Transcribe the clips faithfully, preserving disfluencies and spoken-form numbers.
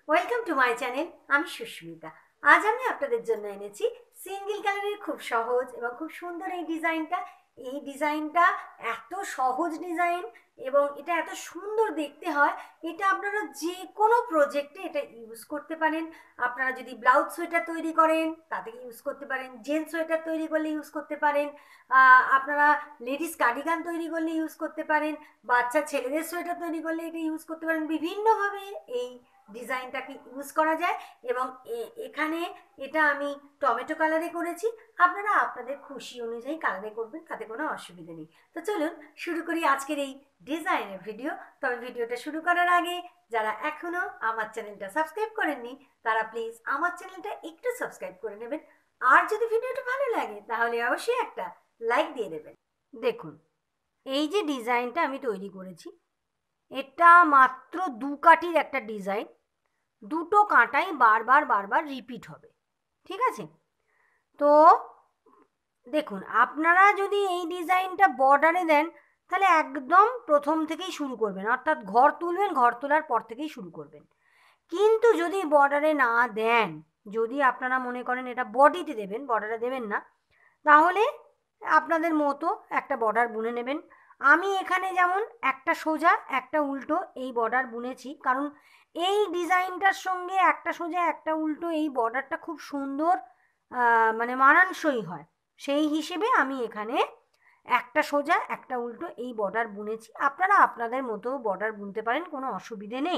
Welcome to my channel. আমি সুস্মিতা। আজ আমি আপনাদের জন্য এনেছি সিঙ্গেল কালারের খুব সহজ এবং খুব সুন্দর এই ডিজাইনটা। এই ডিজাইনটা এত সহজ ডিজাইন এবং এটা এত সুন্দর দেখতে হয়। এটা আপনারা যে কোনো প্রজেক্টে এটা ইউজ করতে পারেন। আপনারা যদি ব্লাউজ সোয়েটার তৈরি করেন তাতে ইউজ করতে পারেন, জেন্টস সোয়েটার তৈরি করলে ইউজ করতে পারেন, আপনারা লেডিস কার্ডিগান তৈরি করলে ইউজ করতে পারেন, বাচ্চা ছেলেদের সোয়েটার তৈরি করলে এটা ইউজ করতে পারেন। বিভিন্নভাবে এই ডিজাইনটাকে ইউজ করা যায় এবং এখানে এটা আমি টমেটো কালারে করেছি। আপনারা আপনাদের খুশি অনুযায়ী কালারে করবেন, তাতে কোনো অসুবিধা নেই। তো চলুন শুরু করি আজকের এই ডিজাইনের ভিডিও। তবে ভিডিওটা শুরু করার আগে যারা এখনো আমার চ্যানেলটা সাবস্ক্রাইব করেননি তারা প্লিজ আমার চ্যানেলটা একটু সাবস্ক্রাইব করে নেবেন। আর যদি ভিডিওটা ভালো লাগে তাহলে অবশ্যই একটা লাইক দিয়ে দেবেন। দেখুন এই যে ডিজাইনটা আমি তৈরি করেছি, এটা মাত্র দু কাঠির একটা ডিজাইন। দুটো কাঁটাই বারবার বারবার রিপিট হবে, ঠিক আছে? তো দেখুন, আপনারা যদি এই ডিজাইনটা বর্ডারে দেন তাহলে একদম প্রথম থেকেই শুরু করবেন, অর্থাৎ ঘর তুলবেন, ঘর তোলার পর থেকেই শুরু করবেন। কিন্তু যদি বর্ডারে না দেন, যদি আপনারা মনে করেন এটা বডিতে দেবেন, বর্ডারে দেবেন না, তাহলে আপনাদের মতো একটা বর্ডার বুনে নেবেন। আমি এখানে যেমন একটা সোজা একটা উল্টো এই বর্ডার বুনেছি, কারণ এই ডিজাইনটার সঙ্গে একটা সোজা একটা উল্টো এই বর্ডারটা খুব সুন্দর মানে মানানসই হয়। সেই হিসেবে আমি এখানে একটা সোজা একটা উল্টো এই বর্ডার বুনেছি। আপনারা আপনাদের মতো বর্ডার বুনতে পারেন, কোনো অসুবিধে নেই।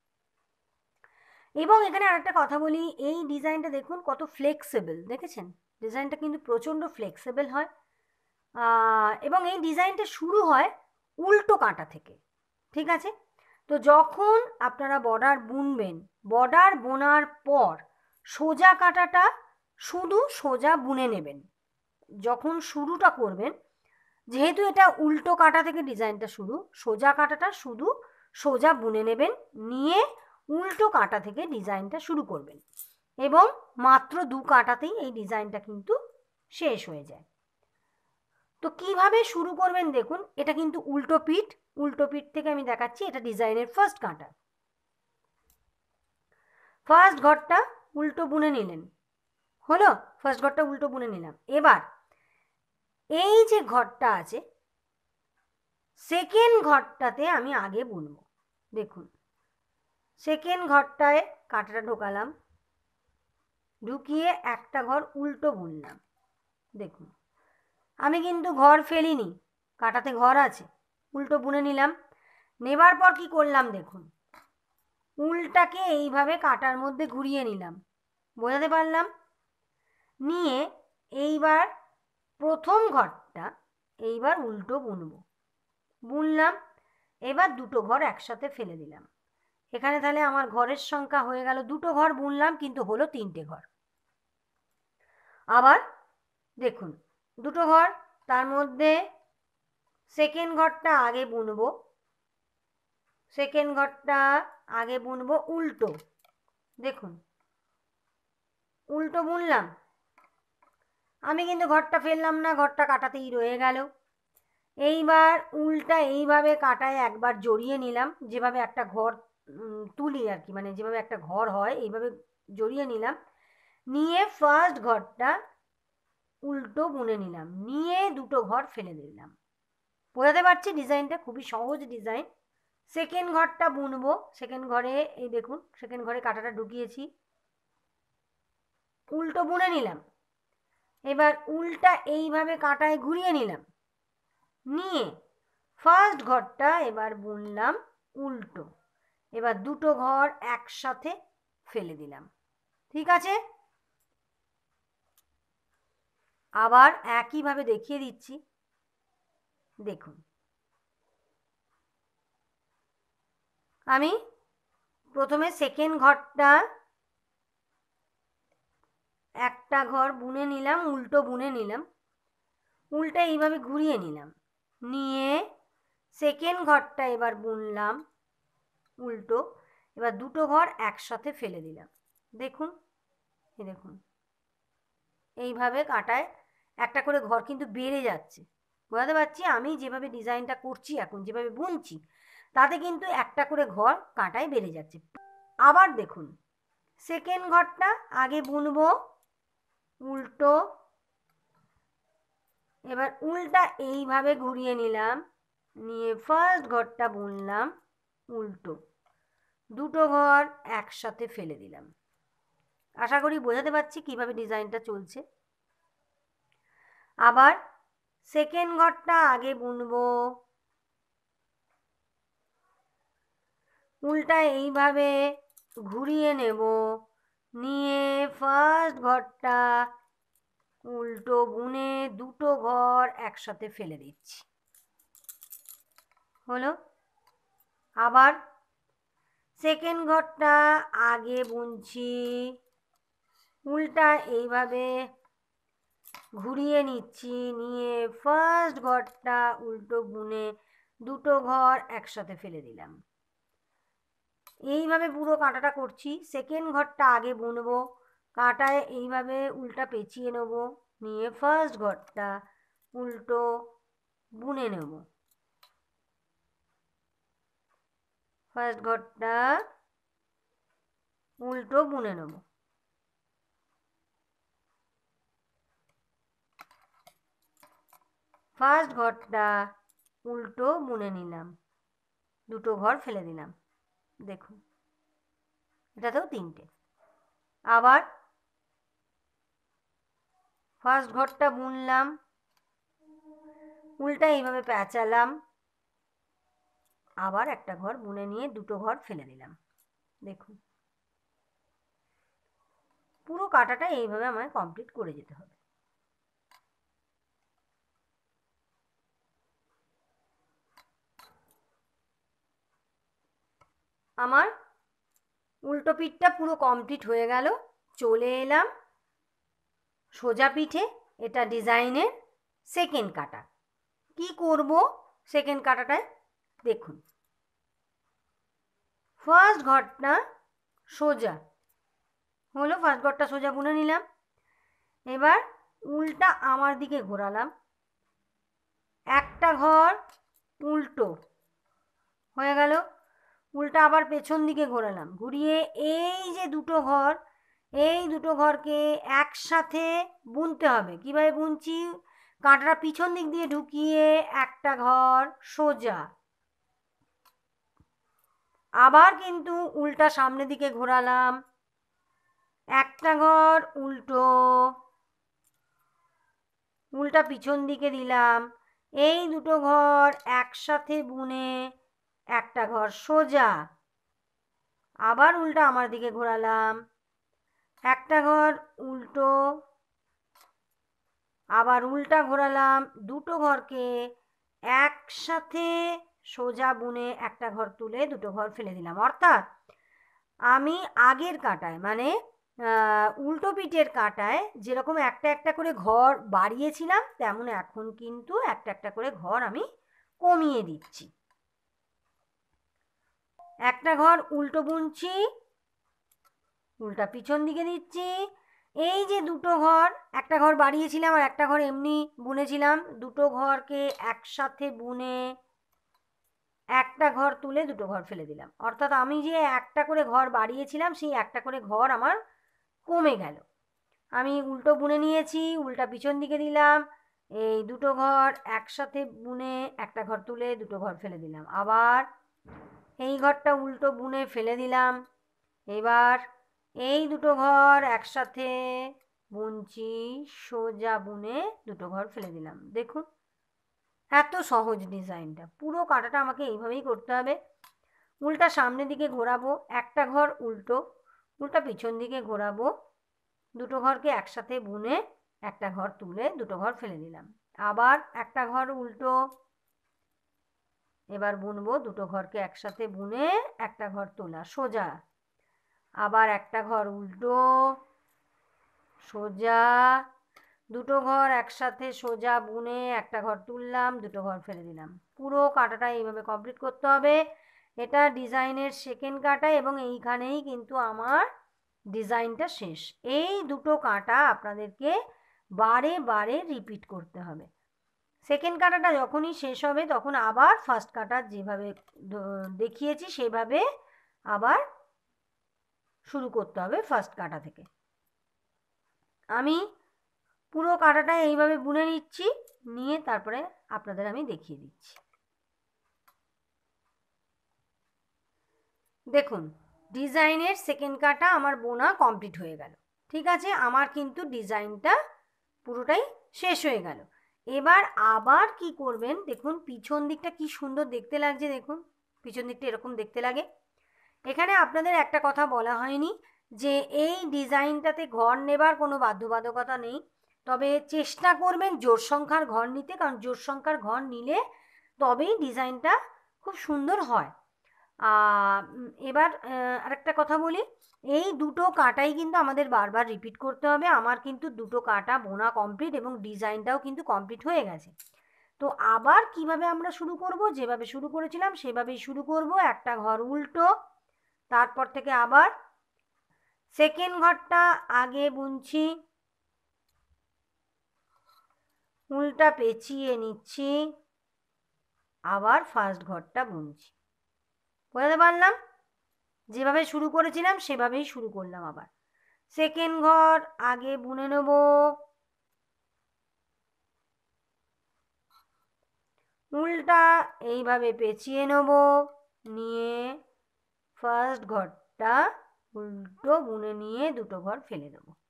এবং এখানে আরেকটা কথা বলি, এই ডিজাইনটা দেখুন কত ফ্লেক্সিবল, দেখেছেন? ডিজাইনটা কিন্তু প্রচণ্ড ফ্লেক্সিবল হয় এবং এই ডিজাইনটা শুরু হয় উল্টো কাঁটা থেকে, ঠিক আছে? তো যখন আপনারা বর্ডার বুনবেন, বর্ডার বোনার পর সোজা কাঁটাটা শুধু সোজা বুনে নেবেন। যখন শুরুটা করবেন, যেহেতু এটা উল্টো কাঁটা থেকে ডিজাইনটা শুরু, সোজা কাঁটাটা শুধু সোজা বুনে নেবেন, নিয়ে উল্টো কাঁটা থেকে ডিজাইনটা শুরু করবেন এবং মাত্র দু কাঁটাতেই এই ডিজাইনটা কিন্তু শেষ হয়ে যায়। তো কিভাবে শুরু করবেন দেখুন, এটা কিন্তু উল্টো পিঠ। উল্টো পিঠ থেকে আমি দেখাচ্ছি, এটা ডিজাইনের ফার্স্ট কাঁটা। ফার্স্ট ঘরটা উল্টো বুনে নিলেন, হলো? ফার্স্ট ঘরটা উল্টো বুনে নিলাম। এবার এই যে ঘরটা আছে, সেকেন্ড ঘরটাতে আমি আগে বুনবো। দেখুন, সেকেন্ড ঘরটায় কাঁটাটা ঢোকালাম, ঢুকিয়ে একটা ঘর উল্টো বুনলাম। দেখুন, আমি কিন্তু ঘর ফেলিনি, কাঁটাতে ঘর আছে, উল্টো বুনে নিলাম। নেবার পর কি করলাম দেখুন, উল্টাকে এইভাবে কাঁটার মধ্যে ঘুরিয়ে নিলাম, বোঝাতে পারলাম? নিয়ে এইবার প্রথম ঘরটা এইবার উল্টো বুনবো, বুনলাম। এবার দুটো ঘর একসাথে ফেলে দিলাম। এখানে তাহলে আমার ঘরের সংখ্যা হয়ে গেল, দুটো ঘর বুনলাম কিন্তু হলো তিনটে ঘর। আবার দেখুন, দুটো ঘর, তার মধ্যে সেকেন্ড ঘরটা আগে বুনবো, সেকেন্ড ঘরটা আগে বুনবো উল্টো। দেখুন, উল্টো বুনলাম, আমি কিন্তু ঘরটা ফেললাম না, ঘরটা কাটাতেই রয়ে গেল। এইবার উল্টা এইভাবে কাটায় একবার জড়িয়ে নিলাম, যেভাবে একটা ঘর তুলি আর কি, মানে যেভাবে একটা ঘর হয় এইভাবে জড়িয়ে নিলাম। নিয়ে ফার্স্ট ঘরটা উল্টো বুনে নিলাম, নিয়ে দুটো ঘর ফেলে দিলাম। বোঝাতে পারছি ডিজাইনটা খুবই সহজ ডিজাইন। সেকেন্ড ঘরটা বুনবো, সেকেন্ড ঘরে এই দেখুন, সেকেন্ড ঘরে কাঁটাটা ঢুকিয়েছি, উল্টো বুনে নিলাম। এবার উল্টা এইভাবে কাঁটায় ঘুরিয়ে নিলাম, নিয়ে ফার্স্ট ঘরটা এবার বুনলাম উল্টো। এবার দুটো ঘর একসাথে ফেলে দিলাম, ঠিক আছে? আবার একইভাবে দেখিয়ে দিচ্ছি, দেখুন, আমি প্রথমে সেকেন্ড ঘরটা একটা ঘর বুনে নিলাম, উল্টো বুনে নিলাম, উল্টা এইভাবে ঘুরিয়ে নিলাম, নিয়ে সেকেন্ড ঘরটা এবার বুনলাম উল্টো। এবার দুটো ঘর একসাথে ফেলে দিলাম, দেখুন, এই দেখুন, এইভাবে কাটায় একটা করে ঘর কিন্তু বেড়ে যাচ্ছে। বোঝাতে পারছি আমি যেভাবে ডিজাইনটা করছি, এখন যেভাবে বুনছি, তাতে কিন্তু একটা করে ঘর কাঁটায় বেড়ে যাচ্ছে। আবার দেখুন সেকেন্ড ঘরটা আগে বুনবো উল্টো, এবার উল্টা এইভাবে ঘুরিয়ে নিলাম, নিয়ে ফার্স্ট ঘরটা বুনলাম উল্টো, দুটো ঘর একসাথে ফেলে দিলাম। আশা করি বোঝাতে পারছি কিভাবে ডিজাইনটা চলছে। আবার সেকেন্ড ঘরটা আগে বুনবো, উল্টা এইভাবে ঘুরিয়ে নেব, নিয়ে ফার্স্ট ঘরটা উল্টো বুনে দুটো ঘর একসাথে ফেলে দিচ্ছি, হলো। আবার সেকেন্ড ঘরটা আগে বুনছি, উল্টা এইভাবে ঘুরিয়ে নিচ্ছি, নিয়ে ফার্স্ট ঘরটা উল্টো বুনে দুটো ঘর একসাথে ফেলে দিলাম। এইভাবে পুরো কাঁটাটা করছি। সেকেন্ড ঘরটা আগে বুনবো, কাঁটায় এইভাবে উল্টা পেঁচিয়ে নেব, নিয়ে ফার্স্ট ঘরটা উল্টো বুনে নেব, ফার্স্ট ঘরটা উল্টো বুনে নেব, ফার্স্ট ঘরটা উল্টো বুনে নিলাম, দুটো ঘর ফেলে দিলাম। দেখুন এটাতেও তিনটে। আবার ফার্স্ট ঘরটা বুনলাম, উল্টা এইভাবে পেঁচালাম, আবার একটা ঘর বুনে নিয়ে দুটো ঘর ফেলে দিলাম। দেখুন পুরো কাটাটা এইভাবে আমায় কমপ্লিট করে যেতে হবে। আমার উল্টো পিঠটা পুরো কমপ্লিট হয়ে গেল। চলে এলাম সোজা পিঠে। এটা ডিজাইনের সেকেন্ড কাটা। কি করব সেকেন্ড কাটাটায় দেখুন, ফার্স্ট ঘরটা সোজা হলো, ফার্স্ট ঘরটা সোজা বুনে নিলাম। এবার উল্টা আমার দিকে ঘোরালাম, একটা ঘর উল্টো হয়ে গেল, উল্টা আবার পেছন দিকে ঘোরালাম, ঘুরিয়ে এই যে দুটো ঘর, এই দুটো ঘরকে একসাথে বুনতে হবে। কিভাবে বুনছি, কাঁটাটা পিছন দিক দিয়ে ঢুকিয়ে একটা ঘর সোজা, আবার কিন্তু উল্টা সামনের দিকে ঘোরালাম, একটা ঘর উল্টো, উল্টা পিছন দিকে দিলাম, এই দুটো ঘর একসাথে বুনে একটা ঘর সোজা, আবার উল্টা আমার দিকে ঘোরালাম, একটা ঘর উল্টো, আবার উল্টা ঘোরালাম, দুটো ঘরকে একসাথে সোজা বুনে একটা ঘর তুলে দুটো ঘর ফেলে দিলাম। অর্থাৎ আমি আগের কাঁটায় মানে উল্টো পিঠের কাঁটায় যেরকম একটা একটা করে ঘর বাড়িয়েছিলাম, তেমন এখন কিন্তু একটা একটা করে ঘর আমি কমিয়ে দিচ্ছি। একটা ঘর উল্টো বুনছি, উল্টা পিছন দিকে দিচ্ছি, এই যে দুটো ঘর, একটা ঘর বাড়িয়েছিলাম আর একটা ঘর এমনি বুনেছিলাম, দুটো ঘরকে একসাথে বুনে একটা ঘর তুলে দুটো ঘর ফেলে দিলাম। অর্থাৎ আমি যে একটা করে ঘর বাড়িয়েছিলাম সেই একটা করে ঘর আমার কমে গেল। আমি উল্টো বুনে নিয়েছি, উল্টা পিছন দিকে দিলাম, এই দুটো ঘর একসাথে বুনে একটা ঘর তুলে দুটো ঘর ফেলে দিলাম, আবার এই ঘরটা উল্টো বুনে ফেলে দিলাম, এবার এই দুটো ঘর একসাথে বুনছি, সোজা বুনে দুটো ঘর ফেলে দিলাম। দেখুন এত সহজ ডিজাইনটা। পুরো কাটাটা আমাকে এইভাবেই করতে হবে। উল্টা সামনের দিকে ঘোরাবো, একটা ঘর উল্টো, উল্টা পিছন দিকে ঘোরাবো, দুটো ঘরকে একসাথে বুনে একটা ঘর তুলে দুটো ঘর ফেলে দিলাম, আবার একটা ঘর উল্টো, এবার বুনবো দুটো ঘরকে একসাথে বুনে একটা ঘর তোলা সোজা, আবার একটা ঘর উল্টো সোজা, দুটো ঘর একসাথে সোজা বুনে একটা ঘর তুললাম, দুটো ঘর ফেলে দিলাম। পুরো কাটাটা এইভাবে কমপ্লিট করতে হবে। এটা ডিজাইনের সেকেন্ড কাটা এবং এইখানেই কিন্তু আমার ডিজাইনটা শেষ। এই দুটো কাটা আপনাদেরকে বারে বারে রিপিট করতে হবে। সেকেন্ড কাটাটা যখনই শেষ হবে তখন আবার ফার্স্ট কাটা যেভাবে দেখিয়েছি সেভাবে আবার শুরু করতে হবে ফার্স্ট কাটা থেকে। আমি পুরো কাটাটা এইভাবে বুনে নিচ্ছি, নিয়ে তারপরে আপনাদের আমি দেখিয়ে দিচ্ছি। দেখুন ডিজাইনের সেকেন্ড কাটা আমার বোনা কমপ্লিট হয়ে গেল। ঠিক আছে, আমার কিন্তু ডিজাইনটা পুরোটাই শেষ হয়ে গেল। এবার আবার কি করবেন, দেখুন পিছন দিকটা কি সুন্দর দেখতে লাগছে, দেখুন পিছন দিকটা এরকম দেখতে লাগে। এখানে আপনাদের একটা কথা বলা হয়নি যে এই ডিজাইনটাতে ঘর নেবার কোনো বাধ্যবাধকতা নেই, তবে চেষ্টা করবেন জোড় সংখ্যার ঘর নিতে, কারণ জোড় সংখ্যার ঘর নিলে তবেই ডিজাইনটা খুব সুন্দর হয়। এবার আরেকটা কথা বলি, এই দুটো কাটাই কিন্তু আমাদের বারবার রিপিট করতে হবে। আমার কিন্তু দুটো কাটা বোনা কমপ্লিট এবং ডিজাইনটাও কিন্তু কমপ্লিট হয়ে গেছে। তো আবার কিভাবে আমরা শুরু করব, যেভাবে শুরু করেছিলাম সেভাবেই শুরু করব। একটা ঘর উল্টো, তারপর থেকে আবার সেকেন্ড ঘরটা আগে বুনছি, উল্টা পেঁচিয়ে নিচ্ছি, আবার ফার্স্ট ঘরটা বুনছি। বুঝতে পারলাম? যেভাবে শুরু করেছিলাম সেভাবেই শুরু করলাম। আবার সেকেন্ড ঘর আগে বুনে নেব, উল্টা এইভাবে পেঁচিয়ে নেব, নিয়ে ফার্স্ট ঘরটা উল্টো বুনে নিয়ে দুটো ঘর ফেলে দেবো।